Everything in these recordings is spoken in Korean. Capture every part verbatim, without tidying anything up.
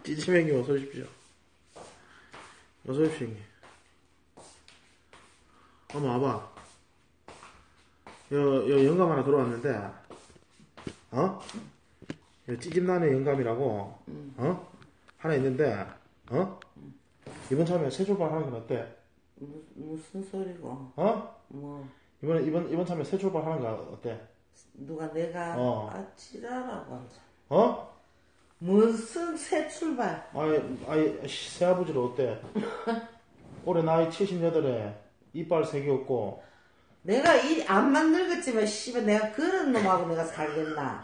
찌짐행님 어서 오십시오. 어서 오십시오, 형님. 어머, 와봐. 여, 여, 영감 하나 들어왔는데, 어? 여, 찌짐난의 영감이라고, 응. 어? 하나 있는데, 어? 응. 이번 참에 새 출발 하는 건 어때? 무, 무슨 소리고? 어? 뭐? 이번, 이번, 이번 참에 새 출발 하는 거 어때? 누가 내가? 어. 아, 지랄하고 앉아. 어? 무슨 새 출발? 아이, 아이, 새아버지로 어때? 올해 나이 칠십팔에 이빨 세 개 없고, 내가 이 안만 늙었지만 씨발 내가 그런 놈하고 내가 살겠나?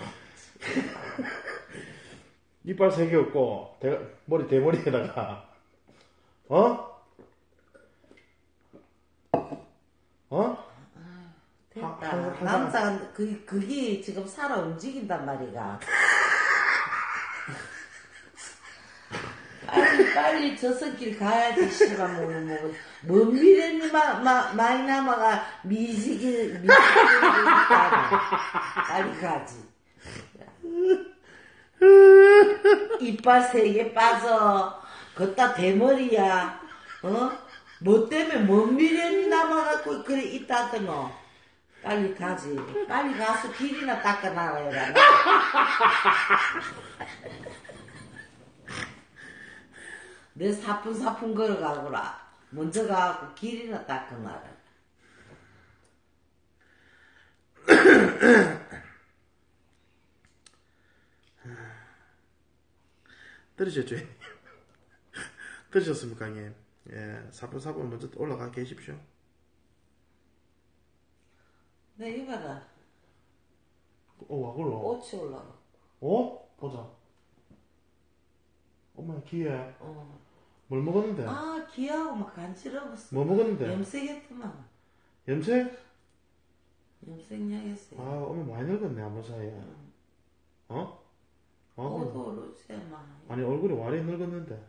이빨 세 개 없고, 대, 머리 대머리에다가, 어? 어? 됐다. 하- 한- 한 남자 그 그게 지금 살아 움직인단 말이가. 빨리 빨리 저승길 가야지 씨발 뭐뭐먼 미래니 마마 마이나마가 미지기 미지기 빨리 가지. 이빨 세 개 빠져. 걷다 대머리야. 어? 뭐 때문에 먼 미련이 남아갖고 그래 있다더노. 빨리 가지. 빨리 가서 길이나 닦아놔라. 내 사푼사푼 걸어가거라. 먼저 가갖고 길이나 닦아놔라. 들으셨죠? 들으셨습니까, 형님? 예, 사분사분 먼저 올라가 계십시오. 네, 이봐라. 어, 와, 그러 꽃이 올라가. 어? 보자. 엄마, 기회. 어. 뭘 먹었는데? 아, 귀하고 막 간지러웠어. 뭐 먹었는데? 염색했더만. 염색? 염색약 했어요. 아, 엄마 많이 늙었네, 한번 사이에. 어? 어? 옷도 오르지, 막. 아니, 얼굴이 많이 늙었는데.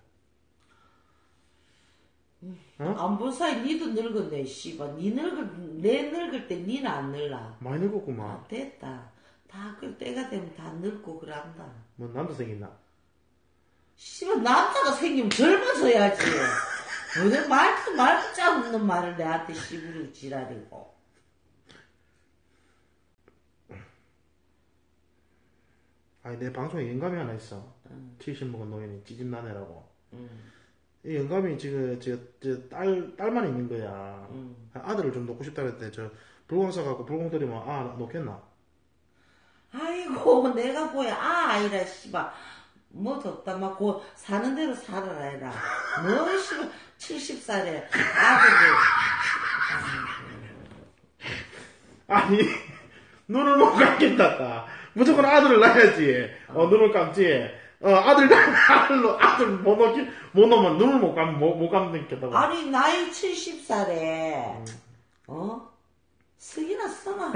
어? 안 본 사이 니도 늙었네, 씨발. 니 늙을, 내 늙을 때 니는 안 늙라. 많이 늙었구만. 아, 됐다. 다, 그 때가 되면 다 늙고 그런다. 뭐, 남자 생겼나? 씨발, 남자가 생기면 젊어져야지. 너네 말도 말도 짜 없는 말을 내한테 씨부르고 지랄이고. 아니, 내 방송에 영감이 하나 있어. 응. 칠십 먹은 노인이 찌짐나네라고. 응. 이 영감이 지금, 저, 저, 딸, 딸만 있는 거야. 응. 아들을 좀 놓고 싶다 그랬대. 저, 불공 사갖고 불공 들이면, 아, 놓겠나? 아이고, 내가 뭐야. 아, 아이라, 씨발. 뭐도 없다. 막, 고, 사는 대로 살아라, 해라. 뭐, 씨발, 칠십 살에 아들을. 아니, 눈을 못 감겠다. 무조건 아들을 낳아야지. 어, 눈을 감지. 어, 아들, 아들로, 아들 못 놓기, 못 놓으면 눈을 못 감, 못, 못 감겠다고. 아니, 나이 칠십 살에, 어? 쓰기나 써놔.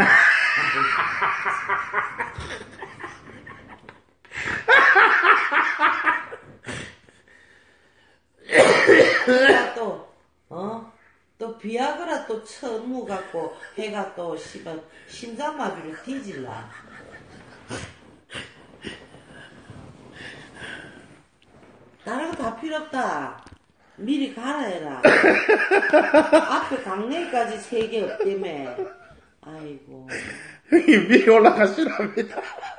내가 또, 어? 또 비아그라 또 처무 갖고 해가 또 씨발 심장마비로 뒤질라. 다른 거 다 필요 없다. 미리 가라 해라. 앞에 강냉이까지 세 개 없다며. 아이고. 형님, 미리 올라가시랍니다.